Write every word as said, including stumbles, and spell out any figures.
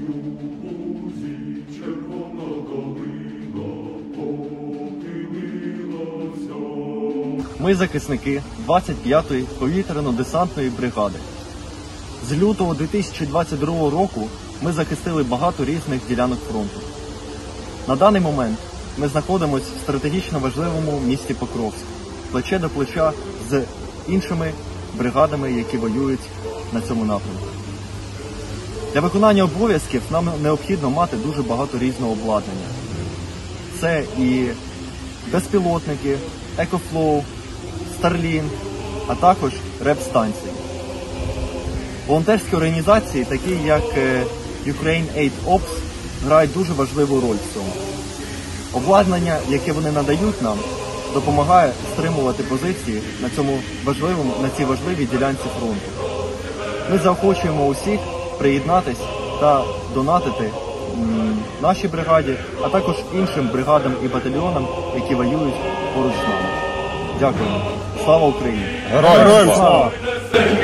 Ми захисники двадцять п'ятої повітряно-десантної бригади. З лютого дві тисячі двадцять другого року ми захистили багато різних ділянок фронту. На даний момент ми знаходимося в стратегічно важливому місті Покровськ, плече до плеча з іншими бригадами, які воюють на цьому напрямку. Для виконання обов'язків нам необхідно мати дуже багато різного обладнання. Це і безпілотники, екофлоу, Starlink, а також реп-станції. Волонтерські організації, такі як Ukraine Aid Ops, грають дуже важливу роль в цьому. Обладнання, яке вони надають нам, допомагає стримувати позиції на, цьому важливому, на цій важливій ділянці фронту. Ми заохочуємо усіх приєднатись та донатити нашій бригаді, а також іншим бригадам і батальйонам, які воюють поруч з нами. Дякуємо. Слава Україні! Героям слава!